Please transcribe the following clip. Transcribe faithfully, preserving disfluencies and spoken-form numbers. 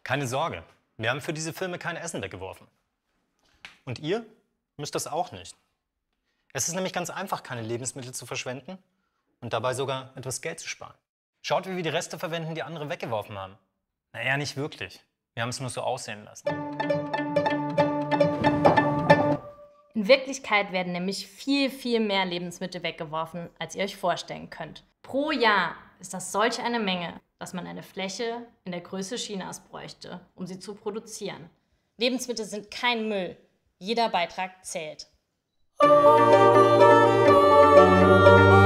Keine Sorge, wir haben für diese Filme kein Essen weggeworfen. Und ihr müsst das auch nicht. Es ist nämlich ganz einfach, keine Lebensmittel zu verschwenden und dabei sogar etwas Geld zu sparen. Schaut, wie wir die Reste verwenden, die andere weggeworfen haben. Naja, nicht wirklich. Wir haben es nur so aussehen lassen. In Wirklichkeit werden nämlich viel, viel mehr Lebensmittel weggeworfen, als ihr euch vorstellen könnt. Pro Jahr ist das solch eine Menge, dass man eine Fläche in der Größe Chinas bräuchte, um sie zu produzieren. Lebensmittel sind kein Müll. Jeder Beitrag zählt.